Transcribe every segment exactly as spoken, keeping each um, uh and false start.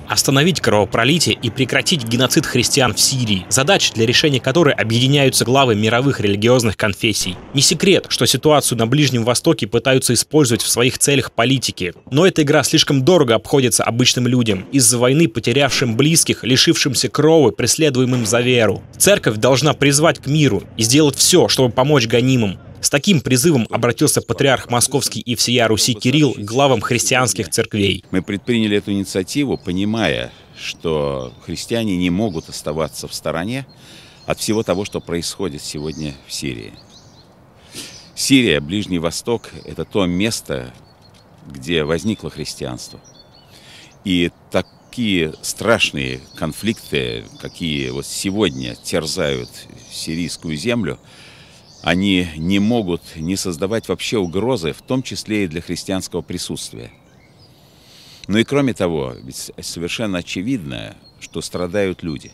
Остановить кровопролитие и прекратить геноцид христиан в Сирии. Задача, для решения которой объединяются главы мировых религиозных конфессий. Не секрет, что ситуацию на Ближнем Востоке пытаются использовать в своих целях политики. Но эта игра слишком дорого обходится обычным людям, из-за войны потерявшим близких, лишившимся крови, преследуемым за веру. Церковь должна призвать к миру и сделать все, чтобы помочь гонимым. С таким призывом обратился патриарх Московский и всея Руси Кирилл к главам христианских церквей. Мы предприняли эту инициативу, понимая, что христиане не могут оставаться в стороне от всего того, что происходит сегодня в Сирии. Сирия, Ближний Восток – это то место, где возникло христианство. И такие страшные конфликты, какие вот сегодня терзают сирийскую землю, они не могут не создавать вообще угрозы, в том числе и для христианского присутствия. Ну и кроме того, ведь совершенно очевидно, что страдают люди.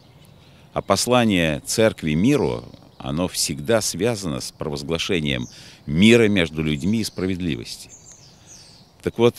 А послание церкви миру, оно всегда связано с провозглашением мира между людьми и справедливости. Так вот,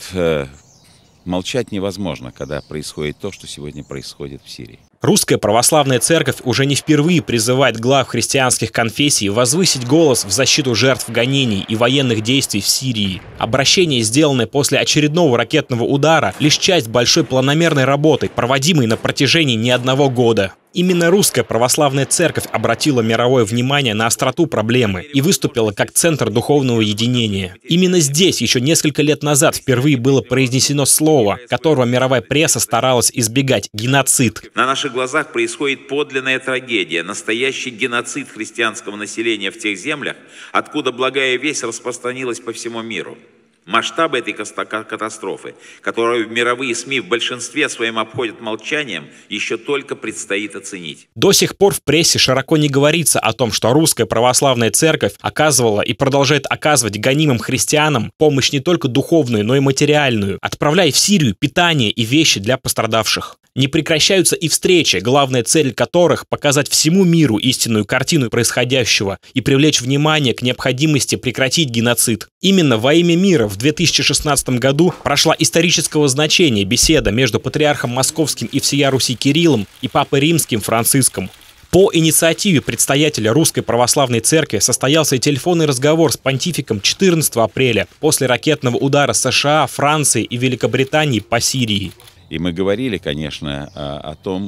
молчать невозможно, когда происходит то, что сегодня происходит в Сирии. Русская православная церковь уже не впервые призывает глав христианских конфессий возвысить голос в защиту жертв гонений и военных действий в Сирии. Обращение, сделанное после очередного ракетного удара, лишь часть большой планомерной работы, проводимой на протяжении не одного года. Именно Русская православная церковь обратила мировое внимание на остроту проблемы и выступила как центр духовного единения. Именно здесь еще несколько лет назад впервые было произнесено слово, которого мировая пресса старалась избегать – геноцид. На наших глазах происходит подлинная трагедия, настоящий геноцид христианского населения в тех землях, откуда благая весть распространилась по всему миру. Масштабы этой катастрофы, которую мировые СМИ в большинстве своем обходят молчанием, еще только предстоит оценить. До сих пор в прессе широко не говорится о том, что Русская православная церковь оказывала и продолжает оказывать гонимым христианам помощь не только духовную, но и материальную, отправляя в Сирию питание и вещи для пострадавших. Не прекращаются и встречи, главная цель которых – показать всему миру истинную картину происходящего и привлечь внимание к необходимости прекратить геноцид. Именно во имя мира в две тысячи шестнадцатом году прошла исторического значения беседа между патриархом Московским и всея Руси Кириллом и папой Римским Франциском. По инициативе предстоятеля Русской православной церкви состоялся телефонный разговор с понтификом четырнадцатого апреля после ракетного удара США, Франции и Великобритании по Сирии. И мы говорили, конечно, о том,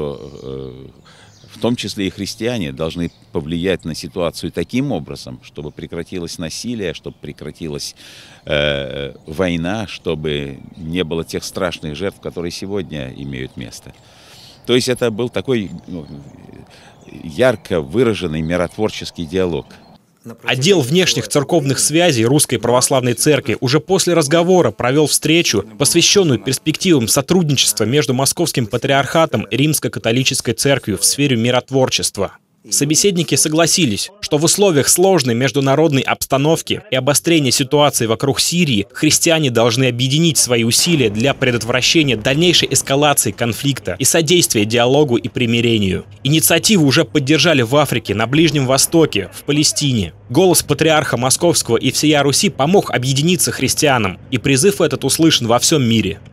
что в том числе и христиане должны повлиять на ситуацию таким образом, чтобы прекратилось насилие, чтобы прекратилась э, война, чтобы не было тех страшных жертв, которые сегодня имеют место. То есть это был такой ну, ярко выраженный миротворческий диалог. Отдел внешних церковных связей Русской православной церкви уже после разговора провел встречу, посвященную перспективам сотрудничества между Московским патриархатом и Римско-католической церковью в сфере миротворчества. Собеседники согласились, что в условиях сложной международной обстановки и обострения ситуации вокруг Сирии христиане должны объединить свои усилия для предотвращения дальнейшей эскалации конфликта и содействия диалогу и примирению. Инициативу уже поддержали в Африке, на Ближнем Востоке, в Палестине. Голос патриарха Московского и всея Руси помог объединиться христианам, и призыв этот услышан во всем мире.